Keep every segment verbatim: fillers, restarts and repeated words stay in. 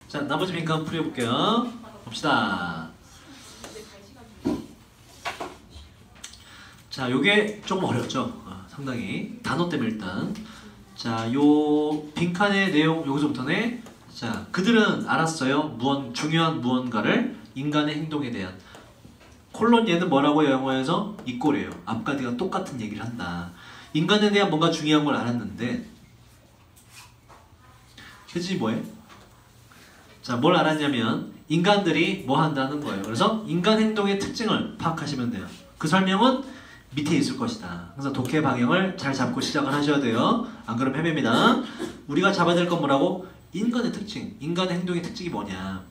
자, 나머지 빈칸 한번 풀어볼게요. 봅시다. 자, 요게 조금 어렵죠? 어, 상당히. 단어 때문에 일단. 자, 요 빈칸의 내용 여기서부터네. 자, 그들은 알았어요. 무언, 중요한 무언가를 인간의 행동에 대한. 콜론 얘는 뭐라고 영어에서 이꼴이에요. 앞가디가 똑같은 얘기를 한다. 인간에 대한 뭔가 중요한 걸 알았는데 그치 뭐해? 자, 뭘 알았냐면 인간들이 뭐 한다는 거예요. 그래서 인간 행동의 특징을 파악하시면 돼요. 그 설명은 밑에 있을 것이다. 그래서 독해 방향을 잘 잡고 시작을 하셔야 돼요. 안 그러면 헤매입니다. 우리가 잡아야 될 건 뭐라고? 인간의 특징. 인간의 행동의 특징이 뭐냐.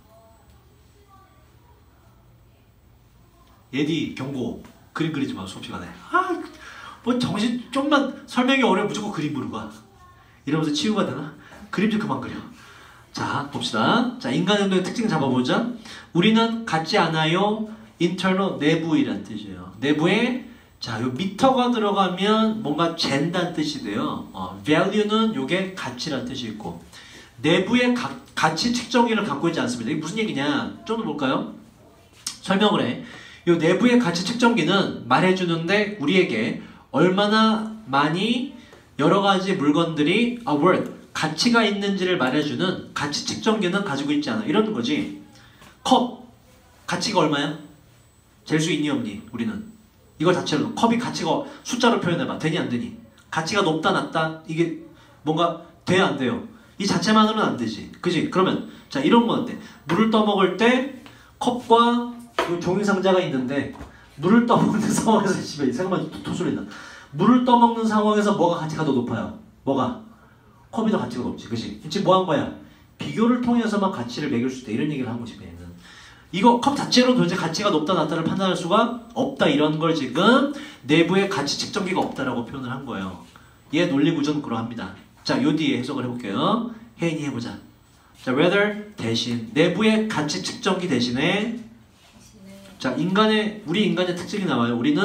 예디 경고. 그림 그리지 마 수업 시간에. 아, 뭐 정신 좀만 설명이 어려워 무조건 그림 보러 가. 이러면서 치유가 되나? 그림 좀 그만 그려. 자, 봅시다. 자, 인간 행동의 특징 잡아보자. 우리는 같지 않아요. internal 내부이란 뜻이에요. 내부에 자, 요 미터가 들어가면 뭔가 잰다는 뜻이 돼요. 어, value는 요게 가치란 뜻이 있고 내부의 가, 가치 측정기를 갖고 있지 않습니다. 이게 무슨 얘기냐? 좀 더 볼까요? 설명을 해. 요 내부의 가치 측정기는 말해주는데 우리에게 얼마나 많이 여러 가지 물건들이 a worth, 가치가 있는지를 말해주는 가치 측정기는 가지고 있지 않아. 이런 거지. 컵, 가치가 얼마야? 잴 수 있니 없니? 우리는. 이걸 자체로 컵이 가치가 숫자로 표현해봐. 되니 안 되니? 가치가 높다 낮다? 이게 뭔가 돼야 안 돼요? 이 자체만으로는 안 되지. 그지? 그러면 자 이런 건 어때? 물을 떠먹을 때 컵과 종이 상자가 있는데 물을 떠먹는 상황에서 집에 잠깐만 도소리 나. 물을 떠먹는 상황에서 뭐가 가치가 더 높아요? 뭐가? 컵이 더 가치가 높지. 그지? 지금 뭐 한 거야? 비교를 통해서만 가치를 매길 수 있다. 이런 얘기를 한 거지. 얘는. 이거 컵 자체로 도대체 가치가 높다 낮다를 판단할 수가 없다. 이런 걸 지금 내부의 가치 측정기가 없다라고 표현을 한 거예요. 얘 논리 구조는 그러합니다. 자, 요 뒤에 해석을 해볼게요. 혜인이 해보자. 자, rather 대신 내부의 가치 측정기 대신에 자, 인간의 우리 인간의 특징이 나와요. 우리는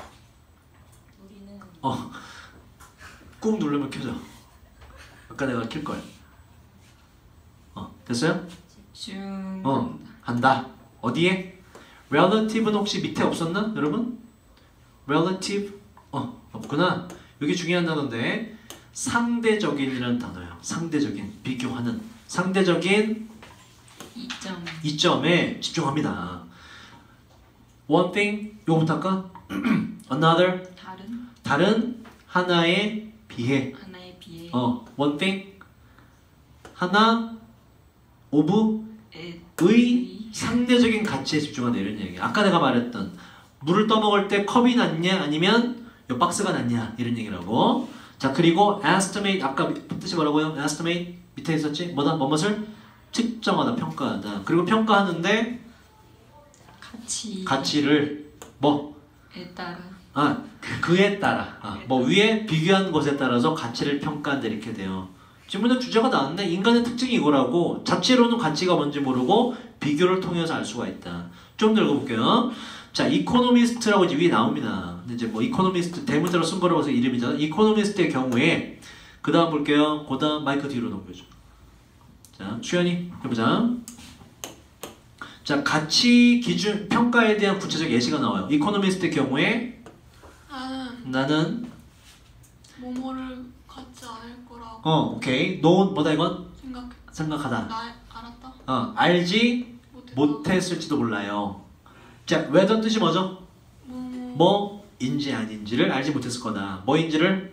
우리는 어, 꾹 누르면 켜져. 아까 내가 킬 거야. 어, 됐어요? 집중. 어, 한다. 어디에? relative는 혹시 밑에 없었나, 여러분? relative 어, 없구나. 여기 중요한 단어인데 상대적인이라는 단어예요. 상대적인, 비교하는 상대적인 이점. 이점에 집중합니다. One thing, 요거부터 할까? Another, 다른 다른 하나에 비해. 하나에 비해. 어, one thing, 하나, of, 의, 의 상대적인 가치에 집중한다 이런 얘기야. 아까 내가 말했던 물을 떠먹을 때 컵이 낫냐 아니면 요 박스가 낫냐 이런 얘기라고. 자, 그리고 estimate 아까 뜻이 뭐라고요? estimate 밑에 있었지? 뭐다? 뭐뭇을 측정하다, 평가하다. 그리고 평가하는데 가치. 가치를 뭐? 에 따라. 아, 그에 따라. 아, 뭐 위에 비교한 것에 따라서 가치를 평가한다 이렇게 돼요. 지금부터 주제가 나왔는데 인간의 특징이 이거라고. 자체로는 가치가 뭔지 모르고 비교를 통해서 알 수가 있다. 좀 더 읽어볼게요. 자, 이코노미스트라고 이제 위에 나옵니다. 근데 이제 뭐 이코노미스트 대문자로 쓴 거라고 해서 이름이잖아. 이코노미스트의 경우에 그 다음 볼게요. 그 다음 마이크 뒤로 넘겨줘. 자, 수연이 해보자. 자, 가치 기준 평가에 대한 구체적 예시가 나와요. 이코노미스트의 경우에 나는 나는 뭐뭐를 갖지 않을 거라고 어, 오케이. known 뭐다 이건? 생각해. 생각하다. 나 알았다. 어, 알지 못했다. 못했을지도 몰라요. 자, whether 뜻이 뭐죠? 뭐 뭐인지 아닌지를 알지 못했을 거다. 뭐인지를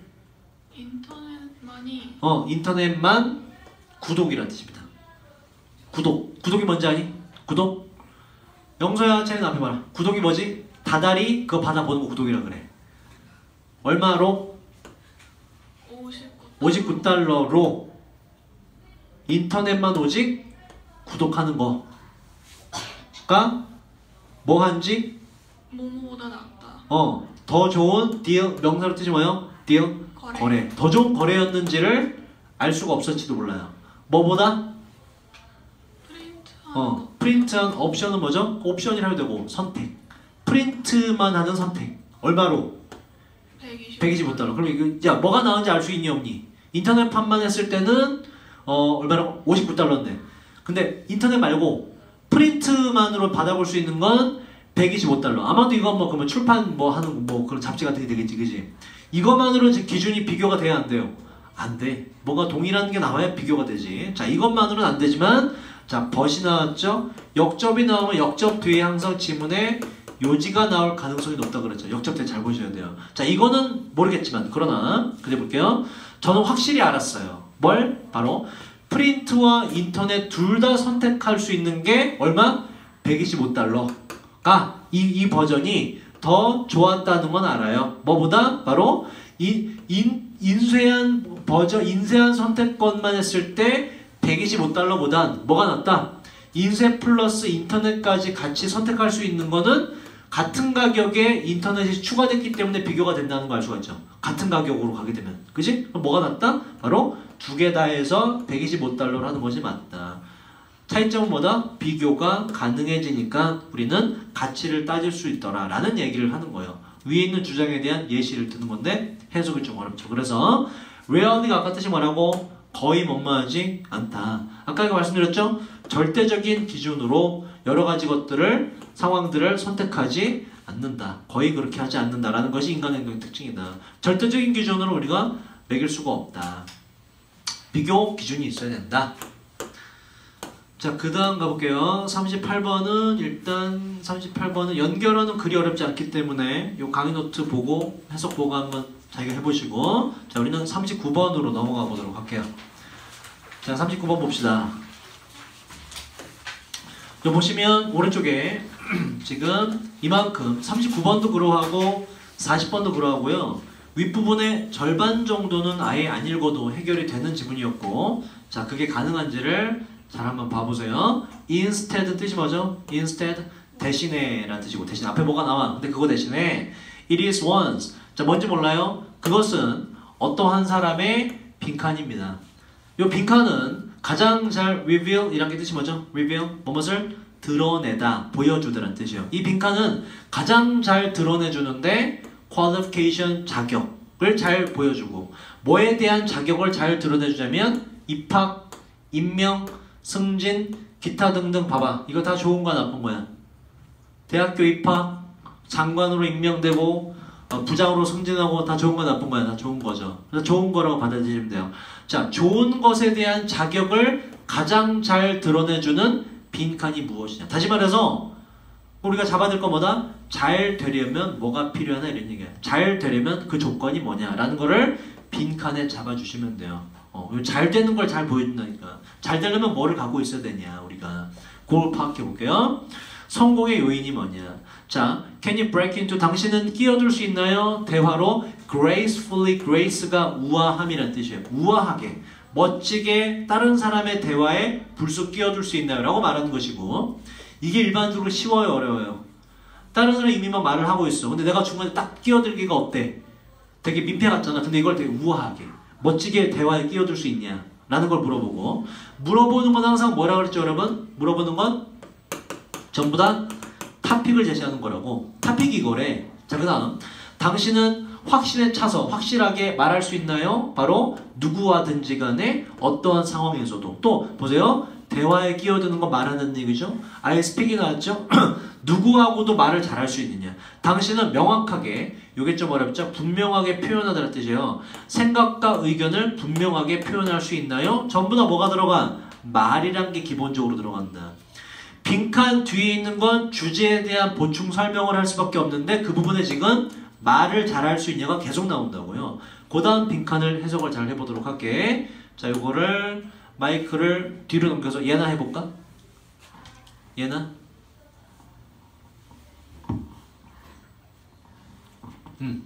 인터넷만이 어, 인터넷만 구독이라는 뜻입니다. 구독. 구독이 뭔지 아니? 구독? 영서야, 쟤는 앞에 봐라. 구독이 뭐지? 다달이 그거 받아보는 거 구독이라 그래. 얼마로? 오십구 달러로 인터넷만 오직 구독하는 거가 뭐 한지? 뭐뭐보다 낫다. 어, 더 좋은 딜, 명사로 뜻이 뭐예요? 딜? 거래. 거래. 더 좋은 거래였는지를 알 수가 없었지도 몰라요. 뭐보다? 프린트하는 어, 거. 프린트한 옵션은 뭐죠? 옵션이라고 되고 선택. 프린트만 하는 선택. 얼마로? 백이십오 달러. 그럼 이거 야 뭐가 나은지 알 수 있니 없니? 인터넷판만 했을 때는 어 얼마나 오십구 달러인데 근데 인터넷 말고 프린트만으로 받아볼 수 있는 건 백이십오 달러. 아마도 이건 뭐 그러면 출판 뭐 하는 뭐 그런 잡지 같은 게 되겠지, 그지? 이것만으로 지금 기준이 비교가 돼야 안 돼요? 안 돼. 뭔가 동일한 게 나와야 비교가 되지. 자, 이것만으로는 안 되지만, 자, 벗이 나왔죠? 역접이 나오면 역접 뒤에 항상 지문에 요지가 나올 가능성이 높다 그랬죠. 역접 때 잘 보셔야 돼요. 자, 이거는 모르겠지만, 그러나 그래 볼게요. 저는 확실히 알았어요. 뭘? 바로 프린트와 인터넷 둘 다 선택할 수 있는 게 얼마? 백이십오 달러가 이, 이 버전이 더 좋았다는 건 알아요. 뭐보다? 바로 인, 인, 인쇄한 버전, 인쇄한 선택권만 했을 때 백이십오 달러보단 뭐가 낫다? 인쇄 플러스 인터넷까지 같이 선택할 수 있는 거는 같은 가격에 인터넷이 추가됐기 때문에 비교가 된다는 걸 알 수가 있죠. 같은 가격으로 가게 되면. 그지? 그럼 뭐가 낫다? 바로 두 개 다 해서 백이십오 달러로 하는 것이 맞다. 차이점은 뭐다? 비교가 가능해지니까 우리는 가치를 따질 수 있더라 라는 얘기를 하는 거예요. 위에 있는 주장에 대한 예시를 드는 건데 해석이 좀 어렵죠. 그래서 rarely가 아까 뜻이 뭐라고? 거의 뭐뭐하지 않다. 아까 이거 말씀드렸죠? 절대적인 기준으로 여러 가지 것들을 상황들을 선택하지 않는다. 거의 그렇게 하지 않는다라는 것이 인간의 행동의 특징이다. 절대적인 기준으로 우리가 매길 수가 없다. 비교 기준이 있어야 된다. 자, 그 다음 가볼게요. 삼십팔 번은 일단 삼십팔 번은 연결어는 그리 어렵지 않기 때문에 요 강의 노트 보고 해석 보고 한번 자기가 해보시고, 자, 우리는 삼십구 번으로 넘어가 보도록 할게요. 자, 삼십구 번 봅시다. 요 보시면 오른쪽에 지금 이만큼 삼십구 번도 그러하고 사십 번도 그러하고요. 윗부분의 절반 정도는 아예 안 읽어도 해결이 되는 지문이었고, 자, 그게 가능한지를 잘 한번 봐보세요. instead 뜻이 뭐죠? instead 대신에 라는 뜻이고, 대신 앞에 뭐가 나와. 근데 그거 대신에 it is once. 자, 뭔지 몰라요? 그것은 어떠한 사람의 빈칸입니다. 이 빈칸은 가장 잘 reveal 이란 게 뜻이 뭐죠? reveal 무엇을 드러내다, 보여주다라는 뜻이에요. 이 빈칸은 가장 잘 드러내주는데 qualification 자격을 잘 보여주고, 뭐에 대한 자격을 잘 드러내주자면 입학, 임명, 승진, 기타 등등. 봐봐, 이거 다 좋은 거야 나쁜 거야? 대학교 입학, 장관으로 임명되고 어, 부장으로 승진하고 다 좋은 거야 나쁜 거야? 다 좋은 거죠. 그래서 좋은 거라고 받아들이시면 돼요. 자, 좋은 것에 대한 자격을 가장 잘 드러내주는 빈칸이 무엇이냐. 다시 말해서 우리가 잡아야 될 건 뭐다? 잘 되려면 뭐가 필요하나 이런 얘기야. 잘 되려면 그 조건이 뭐냐라는 거를 빈칸에 잡아주시면 돼요. 어, 잘 되는 걸 잘 보여준다니까. 잘 되려면 뭐를 갖고 있어야 되냐 우리가. 그걸 파악해 볼게요. 성공의 요인이 뭐냐. 자, can you break into, 당신은 끼어들 수 있나요? 대화로 gracefully, grace가 우아함이란 뜻이에요. 우아하게, 멋지게 다른 사람의 대화에 불쑥 끼어들 수 있나요? 라고 말하는 것이고, 이게 일반적으로 쉬워요, 어려워요? 다른 사람이 이미 막 말을 하고 있어. 근데 내가 중간에 딱 끼어들기가 어때? 되게 민폐 같잖아. 근데 이걸 되게 우아하게, 멋지게 대화에 끼어들 수 있냐? 라는 걸 물어보고, 물어보는 건 항상 뭐라 그랬죠, 여러분? 물어보는 건 전부 다 타픽을 제시하는 거라고. 타픽이 이거래. 자, 그 다음, 당신은 확신에 차서 확실하게 말할 수 있나요? 바로 누구와든지 간에 어떠한 상황에서도. 또 보세요. 대화에 끼어드는 거 말하는 얘기죠. I speak이 나왔죠. 누구하고도 말을 잘할 수 있느냐. 당신은 명확하게, 요게 좀 어렵죠. 분명하게 표현하다는 뜻이에요. 생각과 의견을 분명하게 표현할 수 있나요? 전부 다 뭐가 들어가? 말이란 게 기본적으로 들어간다. 빈칸 뒤에 있는 건 주제에 대한 보충 설명을 할 수밖에 없는데, 그 부분에 지금 말을 잘할 수 있냐가 계속 나온다고요. 그 다음 빈칸을 해석을 잘 해보도록 할게. 자, 요거를 마이크를 뒤로 넘겨서 얘나 해볼까? 얘나? 음.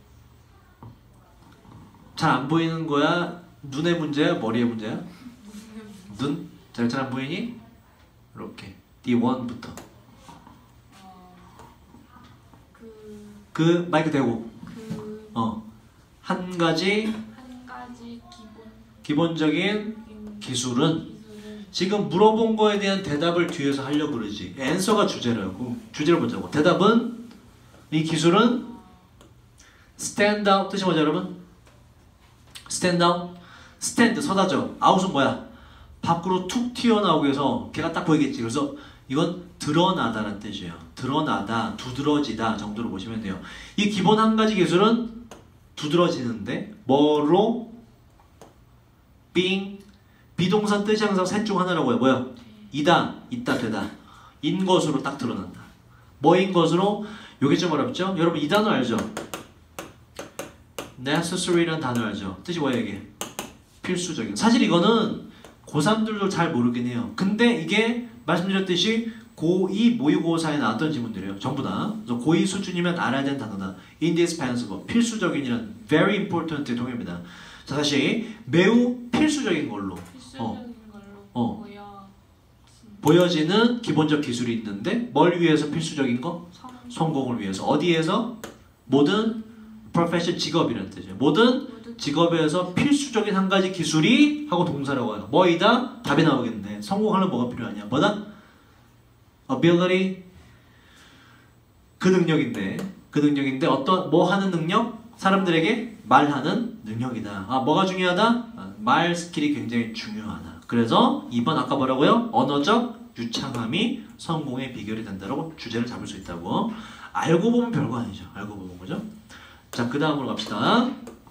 잘 안 보이는 거야? 눈의 문제야? 머리의 문제야? 눈? 잘 잘 안 보이니? 이렇게 디 원부터 그, 그 마이크 대고 그, 어, 한 가지 한 가지 기본 기본적인 인- 기술은, 기술은 지금 물어본 거에 대한 대답을 뒤에서 하려고 그러지. 앤서가 주제라고. 주제를 보자고. 대답은, 이 기술은 stand out 뜻이 뭐죠 여러분? stand out? stand 서다죠. out은 뭐야? 밖으로 툭 튀어나오게 해서 걔가 딱 보이겠지. 그래서 이건 드러나다라는 뜻이에요. 드러나다, 두드러지다 정도로 보시면 돼요. 이 기본 한 가지 기술은 두드러지는데 뭐로? being 비동사 뜻이 항상 셋 중 하나라고 해요. 뭐야? 이다, 있다, 되다. 인 것으로 딱 드러난다. 뭐인 것으로? 요게 좀 어렵죠? 여러분 이 단어 알죠? necessary라는 단어 알죠? 뜻이 뭐야 이게? 필수적인. 사실 이거는 고삼들도 잘 모르긴 해요. 근데 이게 말씀드렸듯이 고이 모의고사에 나왔던 지문들이에요. 전부 다. 그래서 고이 수준이면 알아야 되는 단어다. indispensable, 필수적인이란 very important의 동의입니다. 자, 다시 매우 필수적인 걸로 필수적인 어. 걸로 어. 보여 보여지는 기본적 기술이 있는데 뭘 위해서 필수적인 거? 성 성공을 위해서. 어디에서? 모든 profession, 직업이라는 뜻이에요. 모든 모두 직업에서 필수적인 한 가지 기술이 하고 동사라고 해요. 뭐이다? 답이 나오겠네. 성공하려면 뭐가 필요하냐? 뭐다? ability. 그 능력인데 그 능력인데 어떤 뭐 하는 능력? 사람들에게 말하는 능력이다. 아, 뭐가 중요하다? 아, 말 스킬이 굉장히 중요하다. 그래서 이 번 아까 뭐라고요? 언어적 유창함이 성공의 비결이 된다라고 주제를 잡을 수 있다고. 알고 보면 별거 아니죠. 알고 보면 그죠? 자, 그 다음으로 갑시다.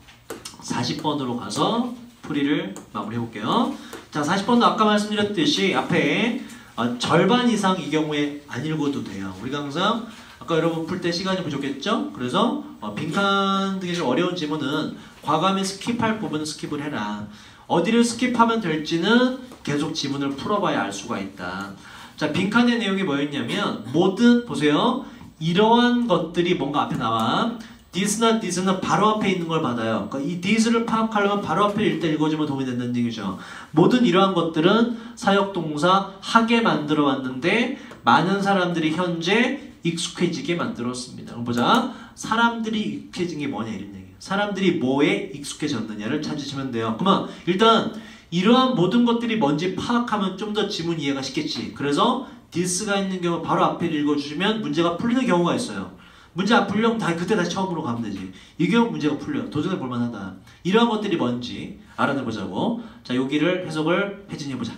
사십 번으로 가서 풀이를 마무리해 볼게요. 자, 사십 번도 아까 말씀드렸듯이 앞에 어, 절반 이상 이 경우에 안 읽어도 돼요. 우리가 항상 아까 여러분 풀 때 시간이 부족했죠? 그래서 어, 빈칸 등의 좀 어려운 지문은 과감히 스킵할 부분은 스킵을 해라. 어디를 스킵하면 될지는 계속 지문을 풀어봐야 알 수가 있다. 자, 빈칸의 내용이 뭐였냐면 모든 보세요. 이러한 것들이 뭔가 앞에 나와. this나 this는 바로 앞에 있는 걸 받아요. 그러니까 이 this를 파악하려면 바로 앞에 일단 읽어주면 도움이 된다는 얘기죠. 모든 이러한 것들은 사역동사 하게 만들어 왔는데 많은 사람들이 현재 익숙해지게 만들었습니다. 그럼 보자. 사람들이 익숙해진 게 뭐냐 이런 얘기예요. 사람들이 뭐에 익숙해졌느냐를 찾으시면 돼요. 그러면 일단 이러한 모든 것들이 뭔지 파악하면 좀 더 지문 이해가 쉽겠지. 그래서 this가 있는 경우 바로 앞에 읽어주시면 문제가 풀리는 경우가 있어요. 문제 안 풀려면 다 그때 다시 처음으로 가면 되지. 이 경우 문제가 풀려. 도전해 볼 만하다. 이러한 것들이 뭔지 알아내보자고. 자, 여기를 해석을 혜진이 해보자.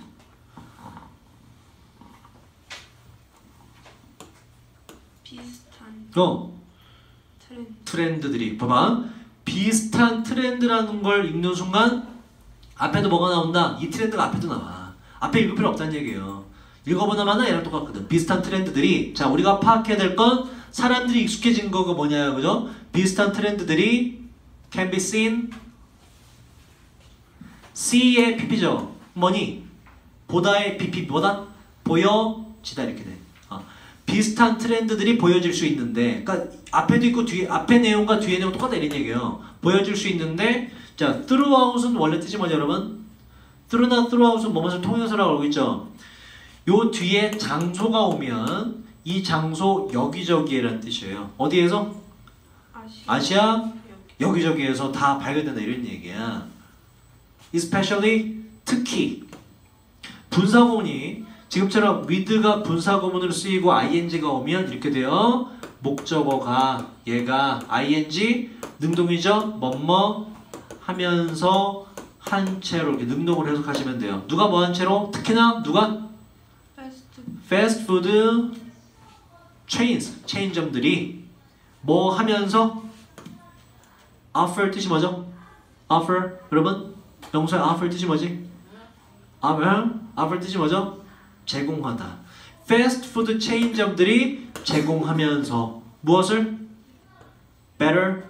비슷한 어, 트렌드 트렌드들이. 봐봐. 비슷한 트렌드라는 걸 읽는 순간 앞에도 뭐가 나온다? 이 트렌드가 앞에도 나와. 앞에 읽을 필요 없다는 얘기예요. 읽어보나마나 얘랑 똑같거든. 비슷한 트렌드들이. 자, 우리가 파악해야 될 건 사람들이 익숙해진 거가 뭐냐, 그죠? 비슷한 트렌드들이 can be seen. see의 pp죠. 뭐니? 보다의 pp, 보다? 보여지다 이렇게 돼. 어. 비슷한 트렌드들이 보여질 수 있는데, 그러니까 앞에도 있고 뒤에 앞에 내용과 뒤에 내용 똑같다 이런 얘기예요. 보여질 수 있는데, 자, throughout은 원래 뜻이 뭐죠, 여러분? through나 throughout은 뭐뭐를 통해서라고 알고 있죠. 요 뒤에 장소가 오면 이 장소 여기저기에라는 뜻이에요. 어디에서? 아시아, 아시아 여기저기에서 다 발견된다 이런 얘기야. Especially 특히 분사구문이 지금처럼 with가 분사구문으로 쓰이고 ing가 오면 이렇게 돼요. 목적어가 얘가 ing 능동이죠. 뭐뭐 하면서 한 채로 이렇게 능동으로 해석하시면 돼요. 누가 뭐 한 채로? 특히나 누가? 패스트 패스트푸드 체인스, 체인점들이 뭐 하면서 offer 뜻이 뭐죠? offer 여러분 명사의 offer 뜻이 뭐지? offer, offer 뜻이 뭐죠? 제공하다. 패스트푸드 체인점들이 제공하면서 무엇을? better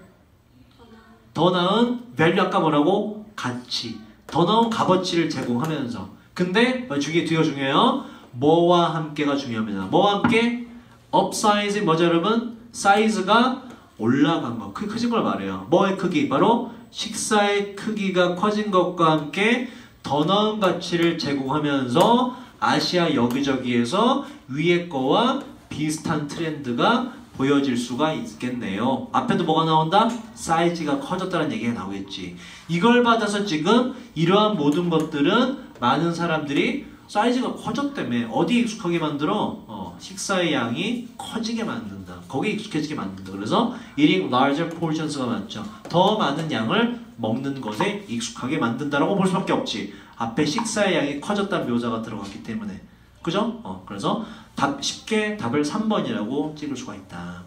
더 나은 value 아까 뭐라고? 가치 더 나은 값어치를 제공하면서 근데 주기 뒤가 중요해요. 뭐와 함께가 중요합니다. 뭐와 함께? upsize 뭐죠 여러분? 사이즈가 올라간 거 크, 커진 걸 말해요. 뭐의 크기? 바로 식사의 크기가 커진 것과 함께 더 나은 가치를 제공하면서 아시아 여기저기에서 위의 거와 비슷한 트렌드가 보여질 수가 있겠네요. 앞에도 뭐가 나온다? 사이즈가 커졌다는 얘기가 나오겠지. 이걸 받아서 지금 이러한 모든 것들은 많은 사람들이 사이즈가 커졌다며 어디 익숙하게 만들어? 어, 식사의 양이 커지게 만든다. 거기에 익숙해지게 만든다. 그래서 eating larger portions가 맞죠. 더 많은 양을 먹는 것에 익숙하게 만든다라고 볼 수밖에 없지. 앞에 식사의 양이 커졌다는 묘사가 들어갔기 때문에. 그죠? 어, 그래서 답, 쉽게 답을 삼 번이라고 찍을 수가 있다.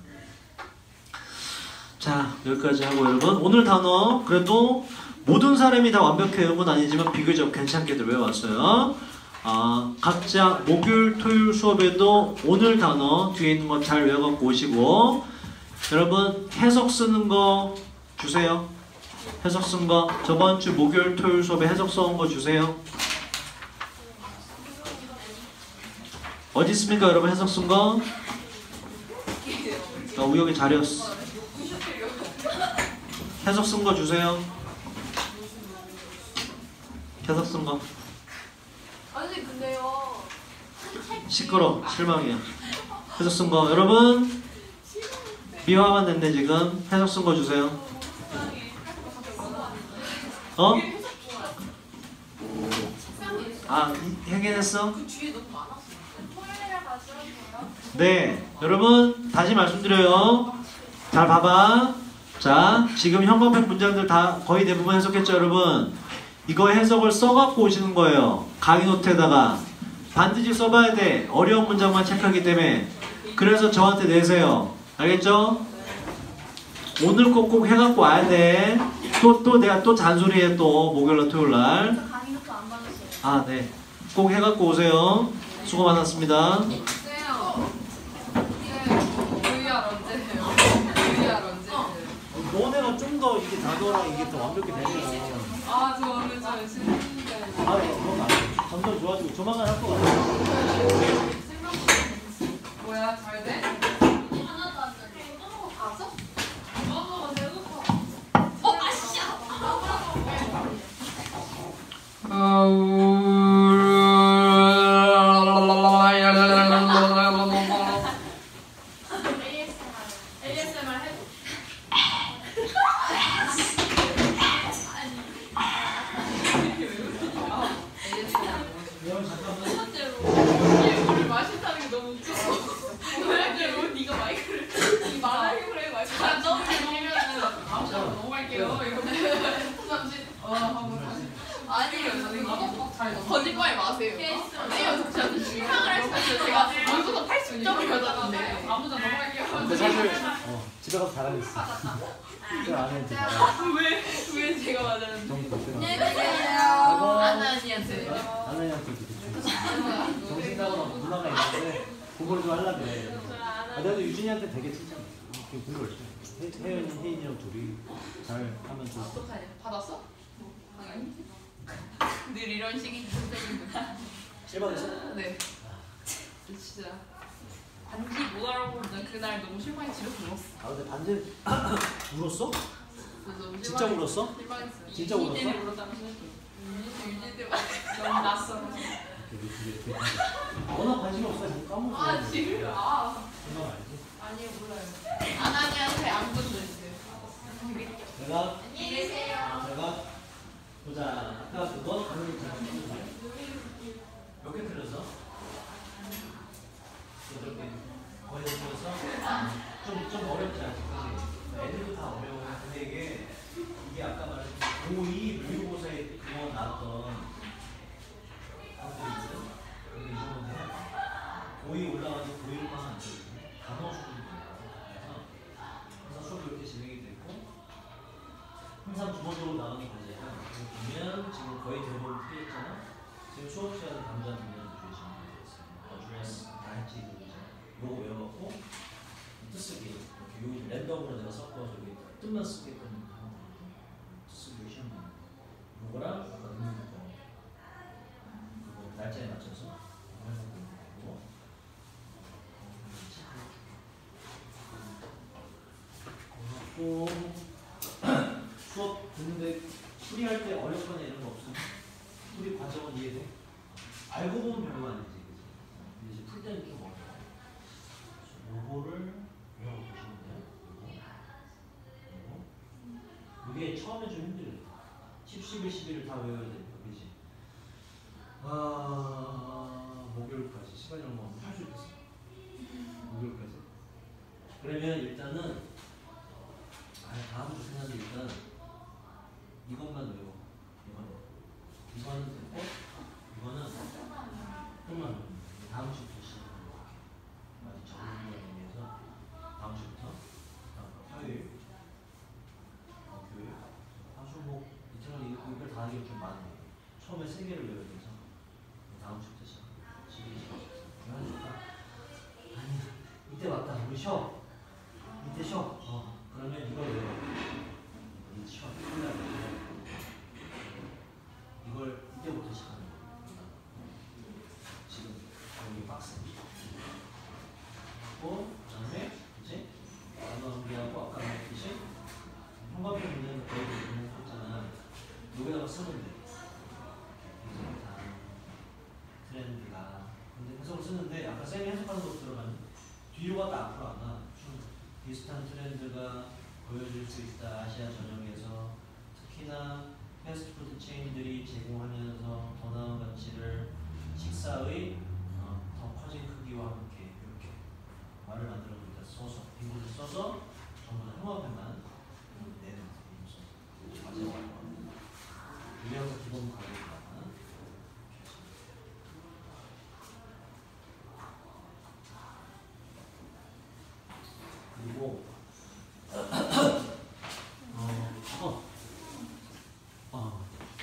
자, 여기까지 하고 여러분 오늘 단어 그래도 모든 사람이 다 완벽히 외운 건 아니지만 비교적 괜찮게들 외워왔어요. 아, 각자 목요일 토요일 수업에도 오늘 단어 뒤에 있는 거 잘 외워갖고 오시고 여러분 해석 쓰는 거 주세요. 해석 쓴 거 저번 주 목요일 토요일 수업에 해석 써온 거 주세요. 어디 있습니까 여러분 해석 쓴 거? 아, 우혁이 자리였어. 해석 쓴 거 주세요. 해석 쓴 거. 아니 근데요. 시끄러. 실망이야. 해석 쓴 거. 여러분 미화만 됐네 지금. 해석 쓴 거 주세요. 어? 아, 해결했어? 네, 여러분 다시 말씀드려요. 잘 봐봐. 자, 지금 형광펜 문장들 다 거의 대부분 해석했죠, 여러분? 이거 해석을 써갖고 오시는 거예요. 강의 노트에다가 반드시 써봐야 돼. 어려운 문장만 체크하기 때문에. 그래서 저한테 내세요. 알겠죠? 오늘 꼭꼭 해갖고 와야 돼. 또, 또 내가 또 잔소리해 또 목요일날 토요일날. 아, 네. 꼭 해갖고 오세요. 수고 많았습니다. 쌤, 브이알 언제 해요? 브이알 언제 해요? 너네가 좀 더 이게 단어랑 이게 더 완벽히 되면 아, 저 오늘 저 신인데. 아, 그건 안 돼. 점점 좋아지고 조만간 할 것 같아. 뭐야, 잘 돼? 하나도 안 돼. 또 먹어 가서? 어, 배고파. 어, 아씨야. 에이에스엠알 해도. 우리 맛있다는 게 너무 웃겨. 왜? 왜 네가 마이크를 말하려고 그래? 마이크 안 넣으면은 아무 나 넘어갈게요. 이러면 삼십 어 하고 다시. 아니요, 이거 잘 거짓말 마세요. 아니요, 저는 실망을 했어요. 제가 얼굴도 팔십 점을 받았는데 아무나 넘어갈게요. 근데 사실 어, 집에 가서 잘하겠어. 안 해도 돼. 왜? 왜 제가 맞았는데? 안녕하세요. 아나니한테. 아내한테 정신 나가고 누나가 있는데 공부를 좀 하려고 그래. 아, 내가 유진이한테 되게 칭찬해. 이렇게 공부를 해. 혜연이, 혜인이랑 둘이 잘 하면 좋을 것 같아. 어떡하냐? 받았어? 당연히. 늘 이런 식이 기본적이구나. 실망했어? 네. 진짜 반지 못 알아보는 그날 너무 실망이 지려 울었어. 아, 근데 반지 울었어? 너무 진짜 실망- 울었어? 실망했어. 진짜 울었어? 유진 때문에 울었다면서? 유진 때문에 너무 낯설어. 워낙 관심이 없어. 자꾸 까먹어. 아 지금 아 생각 알지? 아니요 몰라요. 아나니한테 안분도 있어요. 내가 안녕히 계세요. 아, 제가 보자. 아까 그거 몇개 틀렸어? 여덟 개. 거의 다 틀렸어? 좀, 좀 어렵지 않지? 그지? 애들도 다 어려워. 근데 이게 이게 아까 말했던 고이 모의고사에 그거 나왔던 것들이거든? 근데 이거는 고이 올라가서 고이를 가면 안 되거든. 단어 수준이 돼요. 그래서 수업이 이렇게 진행이 됐고 항상 기본적으로 나가는 과제가 보면 지금 거의 대부분 풀렸잖아. 지금 수업 시간에 당장 문제를 주시면 되겠어요. 나중에 다 했지 요거 외워갖고 뜻쓰기 이렇게 요 랜덤으로 내가 섞어서 여기 뜻만 쓰게끔 뜻쓰기 시험 보는 요거랑 아까 있는 거 그거 날짜에 맞춰서 해서 고 수업 듣는데 풀이할 때 어렵거나 이런 거 없어? 풀이 과정은 이해돼? 알고 보면 별거 아니지, 그치? 근데 이제 풀 때는 좀 어려워. 요거를 외워보시면 돼요. 요거. 요거. 이게 처음에 좀 힘들어요. 십, 십일, 십일을 다 외워야 되니까, 그치? 아, 목요일까지 시간이 얼마 없는데 할 수 있겠어? 목요일까지? 그러면 일단은 아, 다음 주 생각에 일단 이것만 외워. 이거는 이거는 됐고 쉬어. 이때 쉬어. 어. 그러면 이걸 외워. 이때 쉬어. 이걸 이때부터 시작하는 거야. 지금 여기 박스. 그 다음에 이제 단어 정리하고 아까 말했듯이 형광펜 문제는 거의 대부분 했잖아. 여기다가 쓰면 돼. 이제 다음 트렌드가 근데 해석을 쓰는데 아까 쌤이 해석하는 거 들어가면 뒤로 갔다 앞으로 안 가. 비슷한 트렌드가 보여줄 수 있다. 아시아 전역에서 특히나 패스트푸드 체인들이 제공하면서 더 나은 가치를 식사의 어, 더 커진 크기와 함께 이렇게 말을 만들어서 일단 써서 빈곳을 써서 전부 다 형광펜만 내는 과정을 이게 항상 기본 과정이다. 그리고 어, 어, 어.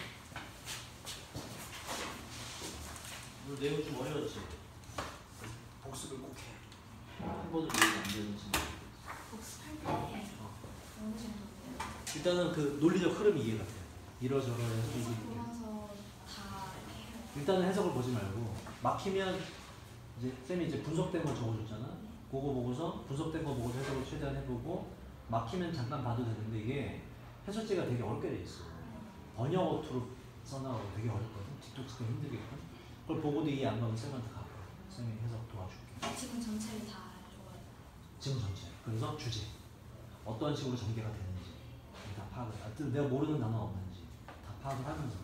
오늘 내용 좀 어려웠지? 복습을 꼭 해. 한 번을 이해가 안 되는지. 복습할 때 어. 어느 정도인데요? 일단은 그 논리적 흐름이 이해가 돼. 이러저러 해서 해석 이게 보면서 다 이렇게 해요. 일단은 해석을 보지 말고 막히면 이제 쌤이 이제 분석된 걸 적어줬잖아. 그거 보고서 분석된 거 보고서 해석을 최대한 해보고 막히면 잠깐 봐도 되는데 이게 해설지가 되게 어렵게 돼 있어. 번역어투로 써나가고 되게 어렵거든. 직접 쓰기 힘들겠거든. 그걸 보고도 이해 안 가면 쌤한테 가고 쌤이 해석 도와줄게. 지금 전체를 다 적어요. 지금 전체. 그래서 주제. 어떤 식으로 전개가 되는지 다 파악을. 아, 내가 모르는 단어 없는지 다 파악을 하면서.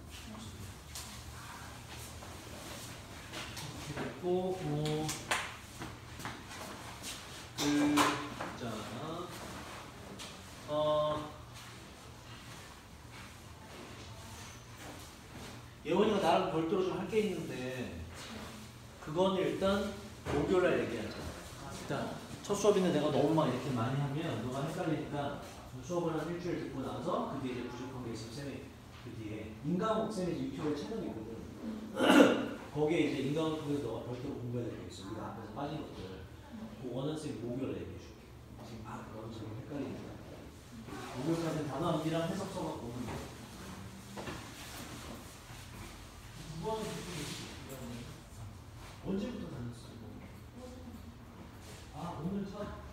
이렇게 됐고, 어, 그, 자, 어, 예원이가 나랑 별도로 좀 할 게 있는데, 그건 일단 목요일날 얘기하자. 일단 첫 수업인데 내가 너무 막 이렇게 많이 하면 너가 헷갈리니까 수업을 한 일주일 듣고 나서 그 뒤에 이제 부족한 게 있으면 쌤이 그 뒤에 인강옥 쌤이 이제 유튜브에 채널이 있거든. 거기에 이제 인강옥 통해서 너가 별도로 공부해야 될 게 있어. 우리가 앞에서 빠진 것들. 그 원하는 쌤이 목요일에 얘기해 줄게. 지금 아 너는 지금 헷갈리니까. 목요일까지는 단어 암기랑 해석 써갖고 오는 거. 두 번은 언제부터 다녔어? 아 오늘 첫